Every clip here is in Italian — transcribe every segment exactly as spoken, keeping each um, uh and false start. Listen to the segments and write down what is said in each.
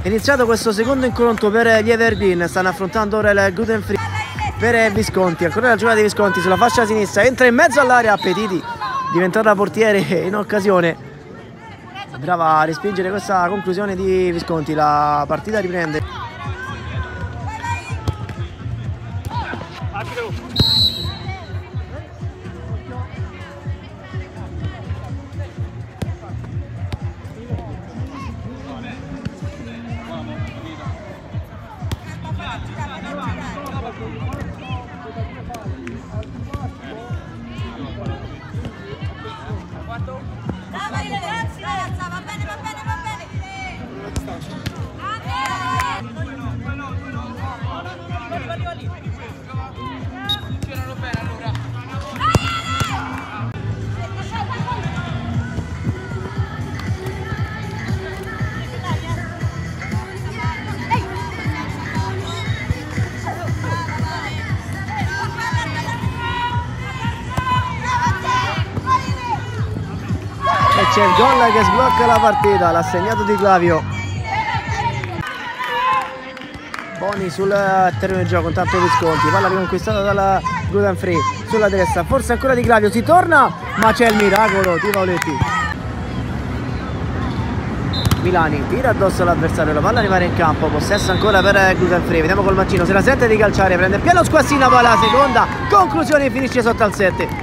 È iniziato questo secondo incontro per gli Evergreen, stanno affrontando ora il gluten free per Visconti, ancora la giocata di Visconti sulla fascia sinistra, entra in mezzo all'area Appetiti, diventata portiere in occasione, brava a respingere questa conclusione di Visconti, la partita riprende. C'è il gol che sblocca la partita, l'ha segnato Di Clavio. Boni sul terreno di gioco, intanto Visconti, palla riconquistata dalla gluten free sulla destra, forse ancora Di Clavio, si torna, ma c'è il miracolo di Paoletti. Milani tira addosso l'avversario, la palla rimane in campo, possesso ancora per gluten free, vediamo col mancino, se la sente di calciare, prende piano Squassina, poi la seconda, conclusione, finisce sotto al sette.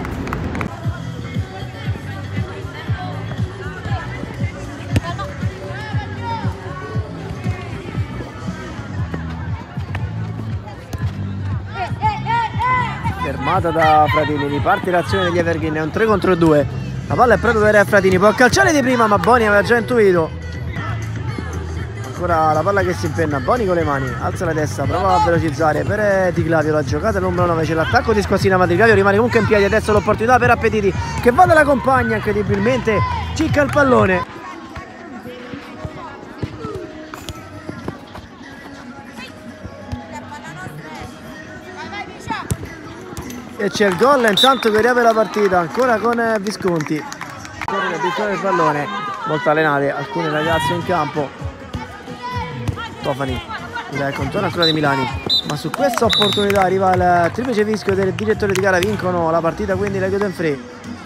Fermata da Fratini, riparte l'azione degli Evergreen, è un tre contro due, la palla è proprio per Fratini, può calciare di prima ma Boni aveva già intuito, ancora la palla che si impenna, Boni con le mani, alza la testa, prova a velocizzare per Di Clavio, la giocata numero nove, c'è l'attacco di Squassina ma Di Clavio rimane comunque in piedi, adesso l'opportunità per Appetiti che va dalla compagna, incredibilmente cicca il pallone. E c'è il gol intanto che riapre la partita ancora con Visconti, corre addirittura il pallone, molto allenate alcune ragazze in campo. Tofani, il contorno ancora di Milani, ma su questa opportunità arriva il triplice fischio del direttore di gara, vincono la partita quindi la gluten free.